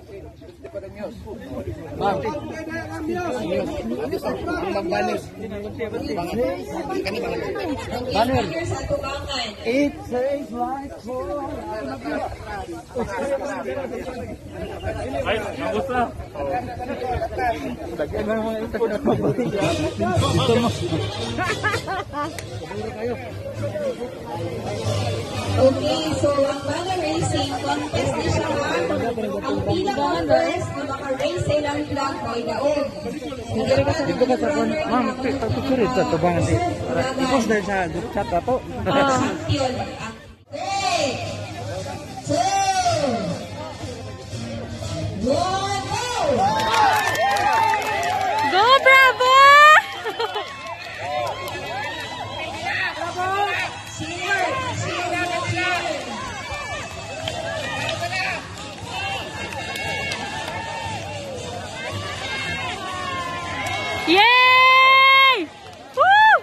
Ma'am. Magbanis. Banner. It says like for. Ay, abot na. Dagyan na mga ito na mabuti. Okay, so ang banner racing contest na siya. Ang pinaka-first na maka-race silang flag ay daog. Dito ka sa ma'am, pagkukurit sa tubangan di. Ipos dahil sa group chat ato. Champion. 3, 2, 1, go! Go, bravo! Yay! Woo!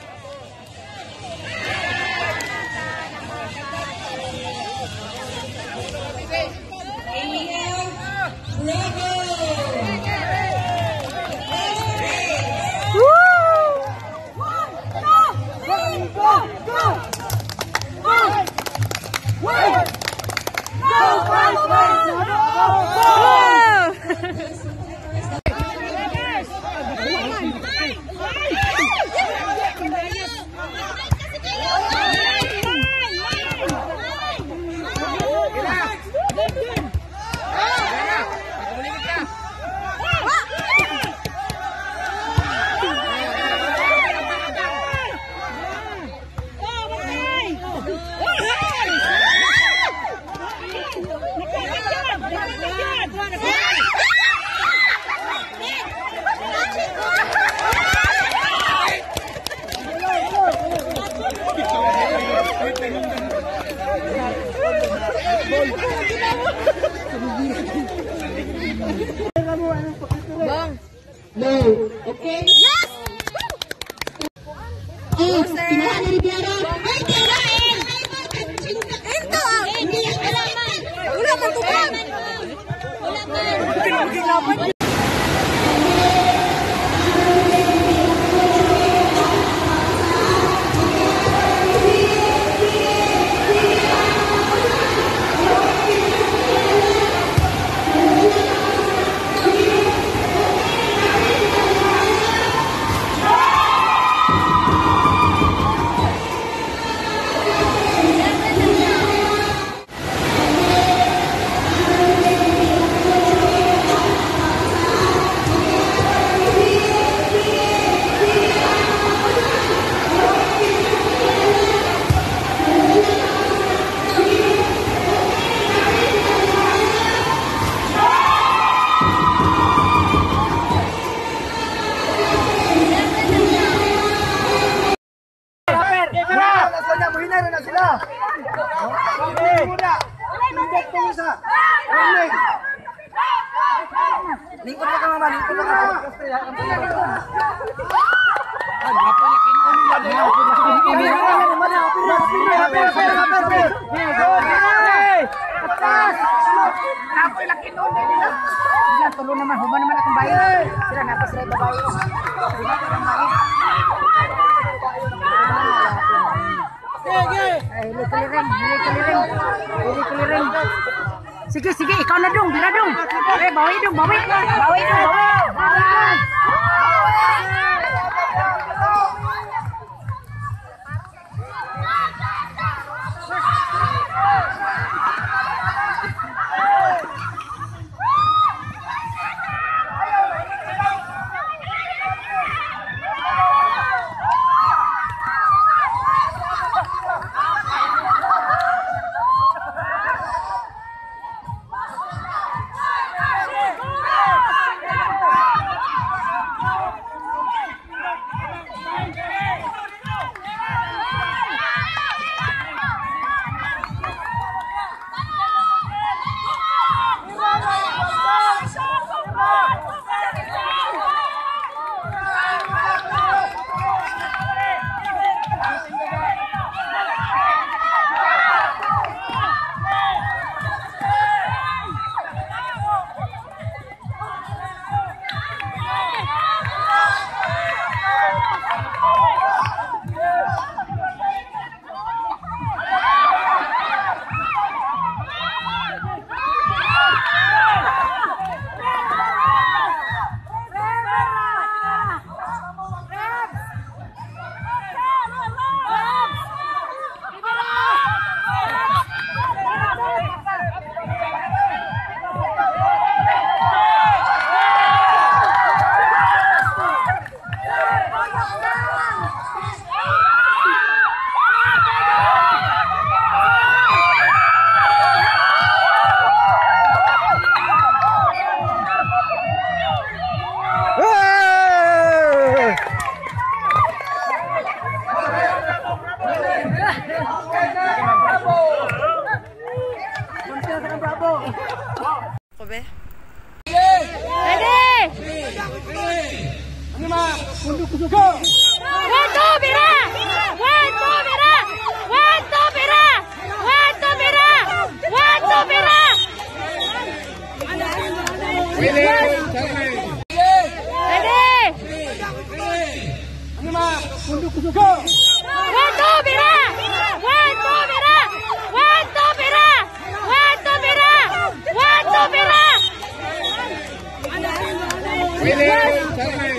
No. Okay? Yes! Oh, pinahan ni Biara. Ay, kinain! Ito! Hindi yan kailangan! Wala pa tubang! Wala pa! Lingkod na ka mama, lingkod na ka. Ay, hapo niya kinunin na din. Hapo niya kinunin nila. Sila tulo naman, human naman akong bayan. Sila napasray ba bayan? Hili keliring. Sige, ikaw na dong, bila dong. Bawi dong. Pilih,